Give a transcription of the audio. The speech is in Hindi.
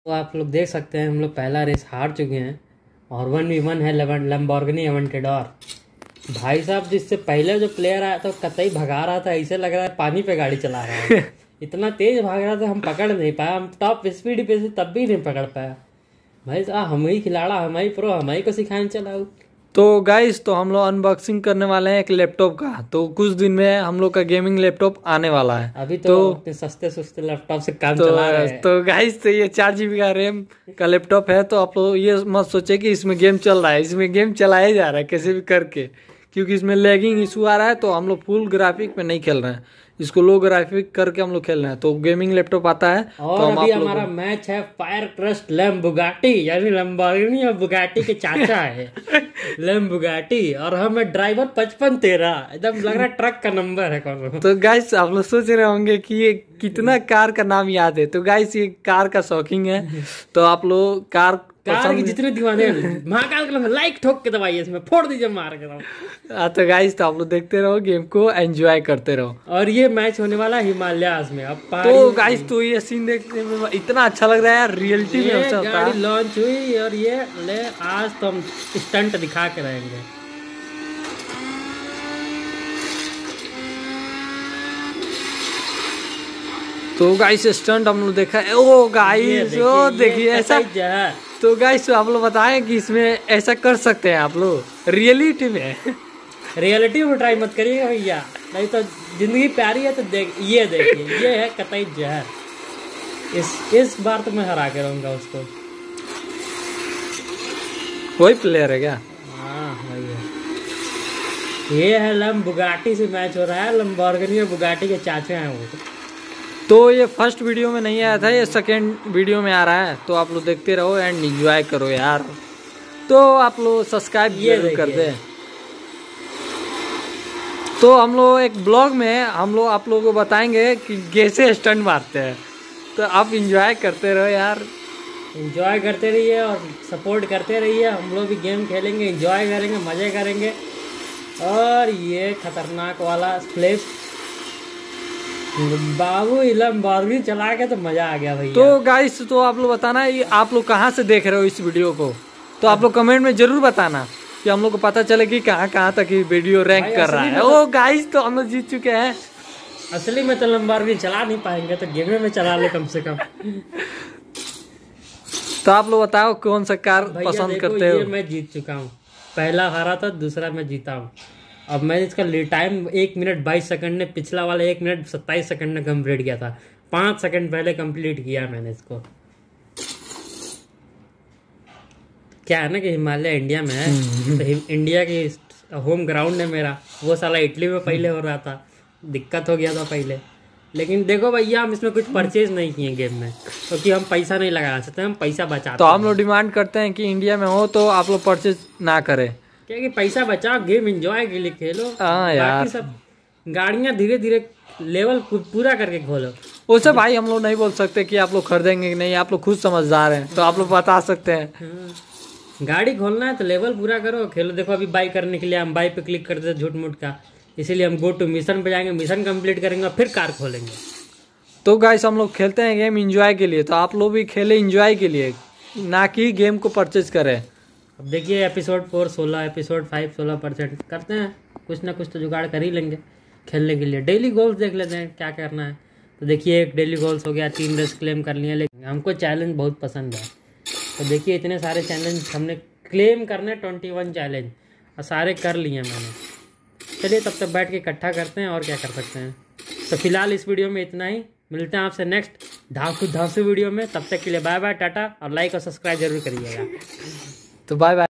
तो आप लोग देख सकते हैं हम लोग पहला रेस हार चुके हैं और 1v1 है लैम्बोर्गिनी अवेंटेडोर। भाई साहब जिससे पहले जो प्लेयर आया था कतई भगा रहा था, ऐसे लग रहा है पानी पे गाड़ी चला रहा है। इतना तेज भाग रहा था हम पकड़ नहीं पाया, हम टॉप स्पीड पे से तब भी नहीं पकड़ पाया। भाई साहब हम ही खिलाड़ा, हम ही प्रो, हम ही को सिखाने चला। तो गाइस तो हम लोग अनबॉक्सिंग करने वाले हैं एक लैपटॉप का। तो कुछ दिन में हम लोग का गेमिंग लैपटॉप आने वाला है। अभी तो सस्ते लैपटॉप से काम चला रहे हैं। तो गाइस तो ये 4 GB का रैम का लैपटॉप है। तो आप लोग ये मत सोचे कि इसमें गेम चल रहा है, इसमें गेम चलाया जा रहा है कैसे भी करके, क्योंकि इसमें लैगिंग इशू आ रहा है। तो हम लोग फुल ग्राफिक में नहीं खेल रहे हैं, इसको लो ग्राफिक करके हम लोग खेल रहे हैं। तो गेमिंग लैपटॉप आता है। और तो अभी हमारा मैच है फायर क्रस्ट लैम बुगाटी, यानी लैम्बोर्गिनी और बुगाटी के चाचा है लैम बुगाटी, और हमें ड्राइवर 5513, एकदम लग रहा है ट्रक का नंबर है कौन। तो गाइस आप लोग सोच रहे होंगे कि ये कितना कार का नाम याद है। तो गाइस ये कार का शौकीन है। तो आप लोग कार की जितने दीवाने महाकाल का लाइक ठोक के दबाइए, इसमें फोड़ दीजिए मार के। तो गाइस तो आप लोग देखते रहो, गेम को एंजॉय करते रहो। और ये मैच होने वाला हिमालयास में। अब तो गाइस तो ये सीन देखने में इतना अच्छा लग रहा है यार, रियलिटी में ऐसा होता है। गाड़ी लॉन्च हुई और ये ले आज तो हम स्टंट दिखा के रहेंगे। तो गाइस स्टंट हम लोग देखा है। ओ गाइस ओ देखिए ऐसा। तो गाइस आप लोग बताएं कि इसमें ऐसा कर सकते हैं आप लोग रियलिटी में। रियलिटी में ट्राई मत करिएगा भैया, नहीं तो जिंदगी प्यारी है। तो देखिए ये है कतई जहर। इस बार तो मैं हरा के रहूंगा उसको। कोई प्लेयर है क्या? हाँ भैया, ये है लैम बुगाटी से मैच हो रहा है। लैम्बोर्गिनी और बुगाटी के चाचे हैं वो। तो ये फर्स्ट वीडियो में नहीं आया था, ये सेकेंड वीडियो में आ रहा है। तो आप लोग देखते रहो एंड एंजॉय करो यार। तो आप लोग सब्सक्राइब जरूर कर दे। तो हम लोग एक ब्लॉग में हम लोग आप लोगों को बताएंगे कि कैसे स्टंट मारते हैं। तो आप एंजॉय करते रहो यार, एंजॉय करते रहिए और सपोर्ट करते रहिए। हम लोग भी गेम खेलेंगे, एंजॉय करेंगे, मज़े करेंगे। और ये खतरनाक वाला फ्लिप बाबू लैम्बोर्गिनी चला के तो मजा आ गया भैया। तो गाइस तो आप लोग बताना आप लोग कहाँ से देख रहे हो इस वीडियो को। तो आप लोग कमेंट में जरूर बताना कि हम लोग को पता चले कि कहाँ तक ये वीडियो रैंक कर रहा है। ओ गाइस तो हम लोग जीत चुके हैं। असली में तो लैम्बोर्गिनी चला नहीं पाएंगे, तो गेम में चला ले कम से कम। तो आप लोग बताओ कौन सा कार पसंद करते हो। ये मैं जीत चुका हूँ, पहला हारा था, दूसरा मैं जीता हूँ। अब मैंने इसका टाइम 1 मिनट 22 सेकंड ने, पिछला वाला 1 मिनट 27 सेकंड ने कंप्लीट किया था। 5 सेकंड पहले कंप्लीट किया मैंने इसको। क्या है ना कि हिमालय इंडिया में है, तो इंडिया की होम ग्राउंड है मेरा। वो साला इटली में पहले हो रहा था, दिक्कत हो गया था पहले। लेकिन देखो भैया हम इसमें कुछ परचेज नहीं किए गेम में, क्योंकि हम पैसा नहीं लगा सकते, हम पैसा बचाते। तो हम लोग डिमांड करते हैं कि इंडिया में हो तो आप लोग परचेज ना करें, क्योंकि पैसा बचाओ, गेम एंजॉय के लिए खेलो। हाँ यार, सब गाड़ियाँ धीरे धीरे लेवल पूरा करके खोलो। उसे भाई हम लोग नहीं बोल सकते कि आप लोग खरीदेंगे कि नहीं, आप लोग खुद समझदार हैं तो आप लोग बता सकते हैं। गाड़ी खोलना है तो लेवल पूरा करो, खेलो। देखो अभी बाई करने के लिए हम बाई पे क्लिक करते थे झूठ मूठ का, इसीलिए हम गो टू मिशन पे जाएंगे, मिशन कंप्लीट करेंगे, फिर कार खोलेंगे। तो गाइस हम लोग खेलते हैं गेम एंजॉय के लिए, तो आप लोग भी खेले एंजॉय के लिए, ना कि गेम को परचेज करें। अब देखिए एपिसोड 4 16, एपिसोड 5 16% करते हैं, कुछ ना कुछ तो जुगाड़ कर ही लेंगे खेलने के लिए। डेली गोल्स देख लेते हैं क्या करना है। तो देखिए एक डेली गोल्स हो गया, 3 रेस क्लेम कर लिए। लेकिन हमको चैलेंज बहुत पसंद है, तो देखिए इतने सारे चैलेंज हमने क्लेम करने, 21 चैलेंज, और सारे कर लिए मैंने। चलिए तब तक बैठ के इकट्ठा करते हैं और क्या कर सकते हैं। तो फिलहाल इस वीडियो में इतना ही, मिलते हैं आपसे नेक्स्ट धांसू वीडियो में। तब तक के लिए बाय बाय, टाटा, और लाइक और सब्सक्राइब जरूर करिएगा। तो बाय बाय।